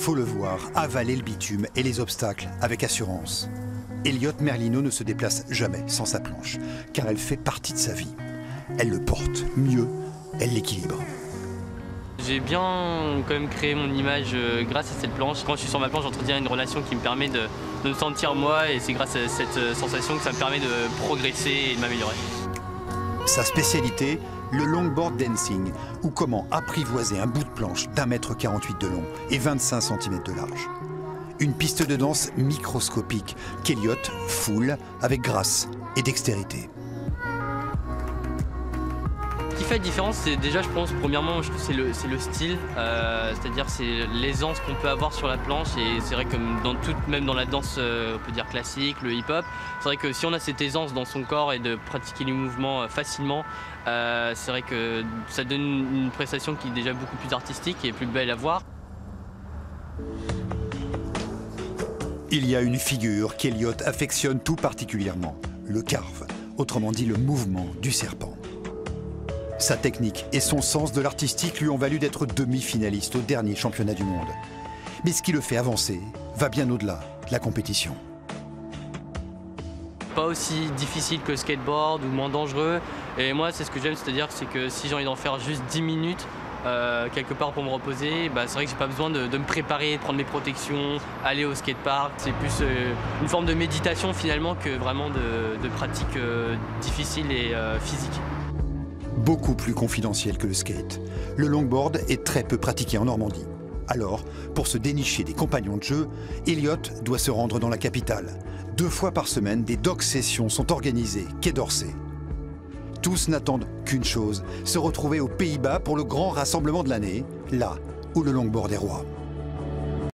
faut le voir, avaler le bitume et les obstacles avec assurance. Elliot Merlino ne se déplace jamais sans sa planche, car elle fait partie de sa vie. Elle le porte, mieux, elle l'équilibre. J'ai bien quand même créé mon image grâce à cette planche. Quand je suis sur ma planche, j'entretiens une relation qui me permet de me sentir moi, et c'est grâce à cette sensation que ça me permet de progresser et de m'améliorer. Sa spécialité, le longboard dancing, ou comment apprivoiser un bout de planche d'1,48 m de long et 25 cm de large. Une piste de danse microscopique qu'Elliot foule avec grâce et dextérité. Ce qui fait la différence, c'est déjà, je pense, premièrement, je trouve c'est le style, c'est-à-dire c'est l'aisance qu'on peut avoir sur la planche, et c'est vrai que même dans la danse, on peut dire classique, le hip-hop, c'est vrai que si on a cette aisance dans son corps et de pratiquer les mouvements facilement, c'est vrai que ça donne une prestation qui est déjà beaucoup plus artistique et plus belle à voir. Il y a une figure qu'Elliot affectionne tout particulièrement, le carve, autrement dit le mouvement du serpent. Sa technique et son sens de l'artistique lui ont valu d'être demi-finaliste au dernier championnat du monde. Mais ce qui le fait avancer va bien au-delà de la compétition. Pas aussi difficile que le skateboard ou moins dangereux. Et moi, c'est ce que j'aime, c'est-à-dire que si j'ai envie d'en faire juste 10 minutes, quelque part pour me reposer, c'est vrai que j'ai pas besoin de me préparer, de prendre mes protections, aller au skatepark. C'est plus une forme de méditation finalement que vraiment de pratique difficile et physique. Beaucoup plus confidentiel que le skate. Le longboard est très peu pratiqué en Normandie. Alors, pour se dénicher des compagnons de jeu, Elliot doit se rendre dans la capitale. 2 fois par semaine, des dog sessions sont organisées, quai d'Orsay. Tous n'attendent qu'une chose, se retrouver aux Pays-Bas pour le grand rassemblement de l'année, là où le longboard est roi.